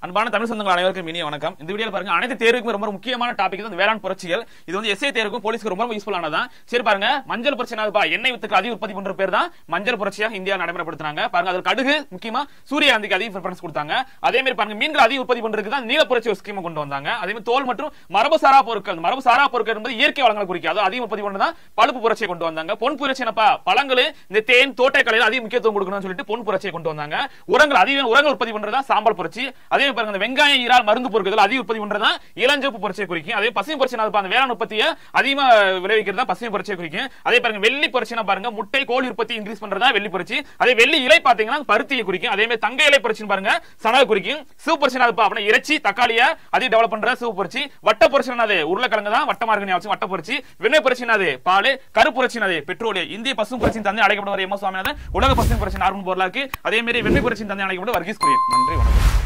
அன்பான தமிழ் சொந்தங்கள் அனைவருக்கும் இனிய வணக்கம். இந்த வீடியோல பாருங்க, அனைத்து தேர்வுக்கும் ரொம்ப முக்கியமான டாபிக் தான் வேளாண் புரட்சிகள். இது வந்து எஸ்ஐ தேர்வுக்கும் போலீஸ்க்கு ரொம்ப யூஸ்ஃபுல்லானதான். சரி பாருங்க, மஞ்சள் பிரச்சனை எண்ணெய் வித்துக்கு அதிக உற்பத்தி பண்ற பேர் தான் மஞ்சள் புரட்சியாக இந்தியா நடைமுறைப்படுத்தினாங்க. பாருங்க, அதற்கு கடுகு முக்கியமா சூரியகாந்திக்கு அதிக பிரெஃபரன்ஸ் கொடுத்தாங்க. அதே மாதிரி பாருங்க, மீன்கள் அதிக உற்பத்தி பண்றதுக்கு தான் நீல புரட்சி ஒரு ஸ்கீம் கொண்டு வந்தாங்க. அதே மாதிரி தோல் மற்றும் மரபுசாரா பொருட்கள் என்பது இயற்கை வளங்களை குறிக்காது, அதிக உற்பத்தி பண்ணதான் பழுப்பு புரட்சியை கொண்டு வந்தாங்க. பொன் புரட்சி என்னப்பா, பழங்கள் இந்த தேன் தோட்டக்கலையில் அதிக முக்கியத்துவம் கொடுக்கணும்னு சொல்லிட்டு பொன் புரட்சியை கொண்டு வந்தாங்க. உரங்கள் உற்பத்தி பண்றதா சாம்பல் புரட்சி. அதே பாருங்க, வெங்காயம் ஈரால் மருந்து பொருட்கள் அதிக உற்பத்தி பண்றதா இளஞ்சிவப்பு புரட்சியை குறிக்கும். அதே பசுமை புரட்சி அந்த வேளாண் உற்பத்தியை அதிகமா விளைவிக்கிறதா பசுமை புரட்சியை குறிக்கும். அதே பாருங்க, வெள்ளி புரட்சினா பாருங்க, முட்டை கோழி உற்பத்தி இன்க்ரீஸ் பண்றதா வெள்ளி புரட்சி. அதே வெள்ளி இலை பாத்தீங்கன்னா பருத்தியை குறிக்கும். அதே மாதிரி தங்க இலை புரட்சி பாருங்க சணல் குறிக்கும். சிவப்பு புரட்சி அப்படின்னா இறைச்சி தக்காளிய அதிக டெவலப் பண்ற சிவப்பு புரட்சி. வட்ட புரட்சி உருளைக்கிழங்கு தான் வட்ட மார்க்கணி வட்ட புரட்சி. வெண்ணெய் புரட்சி பால். கருப்புரட்சி பெட்ரோலியம். இந்திய பசுமை புரட்சியின் தந்தை அழைக்கப்படுவார் எம்.எஸ். சுவாமிநாதன். உலக பசுமை புரட்சி நார்மன் போர்லாக்கு. அதே மாதிரி வெண்ணெய் புரட்சியின் தந்தை அழைக்கப்படும் வர்கீஸ் குரியன். நன்றி, வணக்கம்.